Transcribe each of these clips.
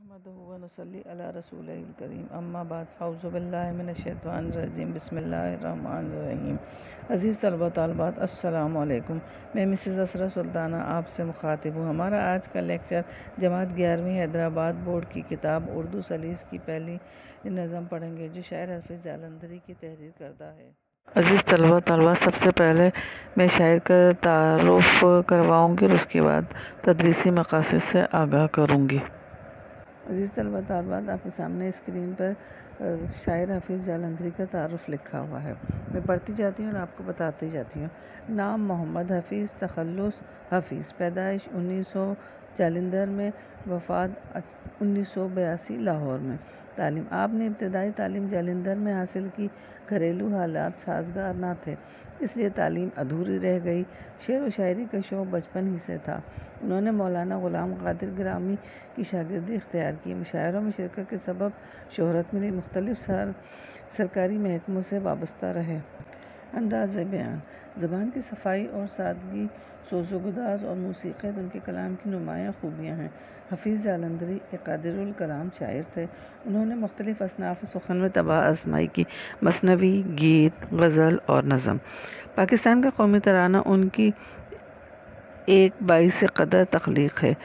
نحمده ونصلي علی رسولہ الکریم اما بعد فاعوذ باللہ من الشیطان الرجیم بسم اللہ الرحمن الرحیم۔ عزیز طلبہ و طالبات السلام علیکم، میں مسز اسرا سلطانہ آپ سے مخاطب ہوں۔ ہمارا آج کا لیکچر جماعت 11ویں حیدرآباد بورڈ کی کتاب اردو سلیس کی پہلی نظم پڑھیں گے جو شاعر حافظ جالندھری کی تحریر کردہ ہے۔ عزیز طلبہ و طالبات، سب سے پہلے میں شاعر کا تعارف کرواؤں گی اور اس کے بعد تدریسی مقاصد سے آگاہ کروں گی۔ عزیز طلبہ طالبات، آپ کے سامنے اسکرین پر شاعر حافظ جالندھری کا تعارف لکھا ہوا ہے۔ میں پڑھتی جاتی ہوں اور آپ کو بتاتی جاتی ہوں۔ نام محمد حفیظ، تخلص حفیظ، پیدائش 1900 جالندھر میں، وفات 1982 لاہور میں۔ تعلیم: آپ نے ابتدائی تعلیم جالندھر میں حاصل کی۔ گھریلو حالات سازگار نہ تھے، اس لیے تعلیم ادھوری رہ گئی۔ شعر و شاعری کا شوق بچپن ہی سے تھا۔ انہوں نے مولانا غلام قادر گرامی کی شاگردی اختیار کی۔ مشاعروں میں شرکت کے سبب شہرت ملی، مختلف سرکاری محکموں سے وابستہ رہے۔ انداز بیان: زبان کی صفائی اور سادگی، سوز و گداز اور موسیقیت ان کے کلام کی نمایاں خوبیاں ہیں۔ حفیظ جالندھری ایک قادر الکلام شاعر تھے۔ انہوں نے مختلف اصناف سخن میں طبع آزمائی کی: مثنوی، گیت، غزل اور نظم۔ پاکستان کا قومی ترانہ ان کی ایک باعث قدر تخلیق ہے۔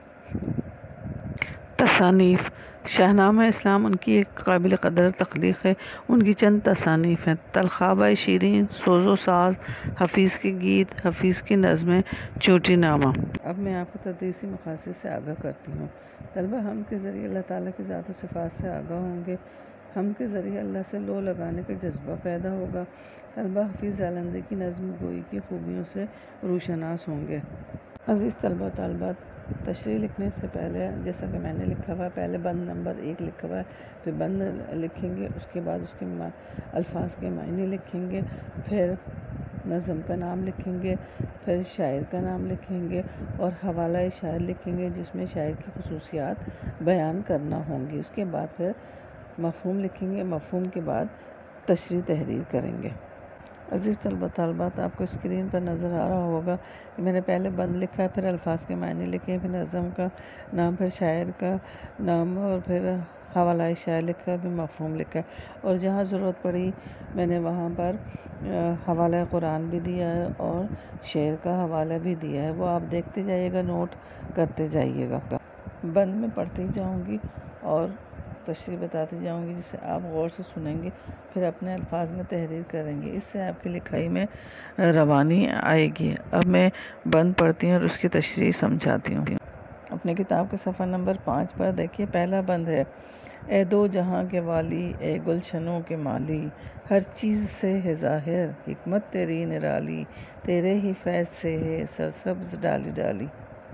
تصانیف: شاہنامہ اسلام ان کی ایک قابل قدر تخلیق ہے۔ ان کی چند تصانیف ہیں: طلخابہ شیریں، سوز و ساز، حفیظ کے گیت، حفیظ کی نظمیں، چوٹی نامہ۔ اب میں آپ کو تدریسی مقاصد سے آگاہ کرتی ہوں۔ طلبہ حمد کے ذریعے اللہ تعالیٰ کی ذات و صفات سے آگاہ ہوں گے۔ حمد کے ذریعے اللہ سے لو لگانے کا جذبہ پیدا ہوگا۔ طلبہ حفیظ جالندھری کی نظم گوئی کی خوبیوں سے روشناس ہوں گے۔ عزیز طلبہ و طالبات، تشریح لکھنے سے پہلے جیسا کہ میں نے لکھا ہوا ہے، پہلے بند نمبر 1 لکھا ہوا ہے، پھر بند لکھیں گے، اس کے بعد اس کے الفاظ کے معنی لکھیں گے، پھر نظم کا نام لکھیں گے، پھر شاعر کا نام لکھیں گے اور حوالہ شاعر لکھیں گے جس میں شاعر کی خصوصیات بیان کرنا ہوں گی۔ اس کے بعد پھر مفہوم لکھیں گے، مفہوم کے بعد تشریح تحریر کریں گے۔ عزیز طلبہ طالبات، آپ کو اسکرین پر نظر آ رہا ہوگا کہ میں نے پہلے بند لکھا ہے، پھر الفاظ کے معنی لکھے، پھر نظم کا نام، پھر شاعر کا نام اور پھر حوالہ شاعر لکھا ہے، پھر مفہوم لکھا ہے اور جہاں ضرورت پڑی میں نے وہاں پر حوالہ قرآن بھی دیا ہے اور شعر کا حوالہ بھی دیا ہے، وہ آپ دیکھتے جائیے گا، نوٹ کرتے جائیے گا۔ بند میں پڑھتی جاؤں گی اور تشریح بتاتی جاؤں گی جسے آپ غور سے سنیں گے، پھر اپنے الفاظ میں تحریر کریں گے، اس سے آپ کی لکھائی میں روانی آئے گی۔ اب میں بند پڑھتی ہوں اور اس کی تشریح سمجھاتی ہوں۔ اپنے کتاب کے صفحہ نمبر 5 پر دیکھیے، پہلا بند ہے: اے دو جہاں کے والی، اے گلشنوں کے مالی، ہر چیز سے ہے ظاہر حکمت تیری نرالی، تیرے ہی فیض سے ہے سرسبز ڈالی ڈالی۔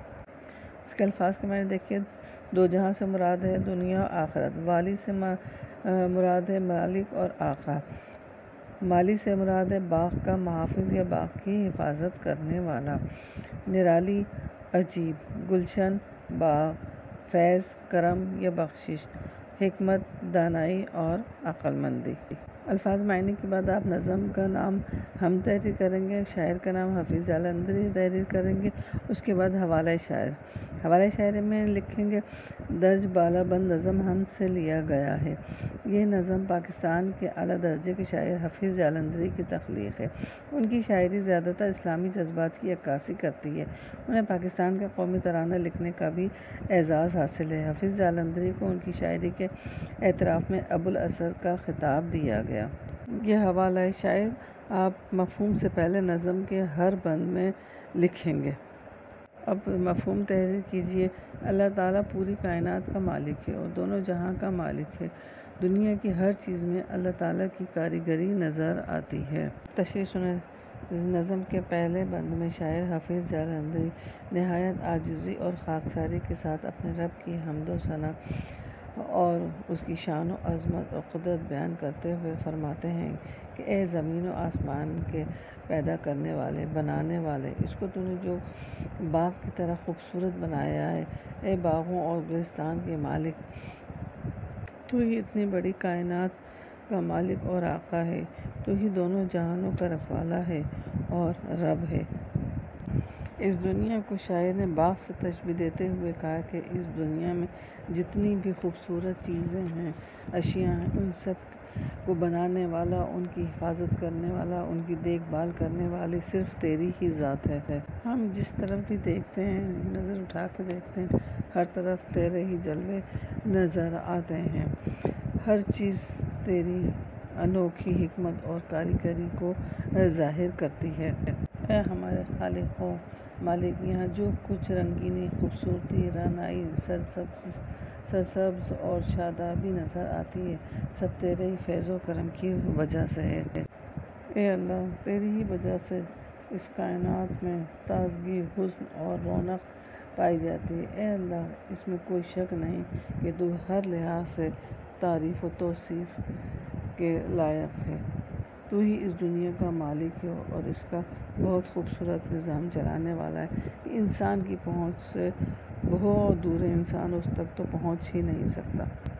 اس کے الفاظ کے معنی دیکھیے، دو جہاں سے مراد ہے دنیا و آخرت، والی سے مراد ہے مالک اور آقا، مالی سے مراد ہے باغ کا محافظ یا باغ کی حفاظت کرنے والا، نرالی عجیب، گلشن باغ، فیض کرم یا بخشش، حکمت دانائی اور عقل مندی۔ الفاظ معنی کے بعد آپ نظم کا نام ہم تحریر کریں گے، شاعر کا نام حفیظ جالندھری تحریر کریں گے، اس کے بعد حوالہ شاعر۔ حوالہ شاعری میں لکھیں گے: درج بالا بند نظم حمد سے لیا گیا ہے۔ یہ نظم پاکستان کے اعلیٰ درجے کے شاعر حفیظ جالندھری کی تخلیق ہے۔ ان کی شاعری زیادہ تر اسلامی جذبات کی عکاسی کرتی ہے۔ انہیں پاکستان کا قومی ترانہ لکھنے کا بھی اعزاز حاصل ہے۔ حفیظ جالندھری کو ان کی شاعری کے اعتراف میں ابو الاثر کا خطاب دیا گیا۔ یہ حوالہ شاعر آپ مفہوم سے پہلے نظم کے ہر بند میں لکھیں گے۔ اب مفہوم تحریر کیجیے: اللہ تعالیٰ پوری کائنات کا مالک ہے اور دونوں جہاں کا مالک ہے۔ دنیا کی ہر چیز میں اللہ تعالیٰ کی کاریگری نظر آتی ہے۔ تشریح سنیں: نظم کے پہلے بند میں شاعر حفیظ جالندھری نہایت عاجزی اور خاکساری کے ساتھ اپنے رب کی حمد و ثنا اور اس کی شان و عظمت اور قدرت بیان کرتے ہوئے فرماتے ہیں کہ اے زمین و آسمان کے پیدا کرنے والے، بنانے والے، اس کو تو نے جو باغ کی طرح خوبصورت بنایا ہے، اے باغوں اور گلستان کے مالک، تو ہی اتنی بڑی کائنات کا مالک اور آقا ہے، تو ہی دونوں جہانوں کا رکھوالا ہے اور رب ہے۔ اس دنیا کو شاعر نے باغ سے تشبیہ دیتے ہوئے کہا کہ اس دنیا میں جتنی بھی خوبصورت چیزیں ہیں، اشیاء ہیں، ان سب کو بنانے والا، ان کی حفاظت کرنے والا، ان کی دیکھ بھال کرنے والی صرف تیری ہی ذات ہے۔ ہم جس طرف بھی دیکھتے ہیں، نظر اٹھا کے دیکھتے ہیں، ہر طرف تیرے ہی جلوے نظر آتے ہیں۔ ہر چیز تیری انوکھی حکمت اور کاریگری کو ظاہر کرتی ہے۔ اے ہمارے خالق و مالک، یہاں جو کچھ رنگینی، خوبصورتی، رعنائی، سرسبز اور شادابی نظر آتی ہے، سب تیرے ہی فیض و کرم کی وجہ سے ہے۔ اے اللہ، تیری ہی وجہ سے اس کائنات میں تازگی، حسن اور رونق پائی جاتی ہے۔ اے اللہ، اس میں کوئی شک نہیں کہ تو ہر لحاظ سے تعریف و توصیف کے لائق ہے۔ تو ہی اس دنیا کا مالک ہے اور اس کا بہت خوبصورت نظام چلانے والا ہے کہ انسان کی پہنچ سے بہت دور ہے، انسان اس تک تو پہنچ ہی نہیں سکتا۔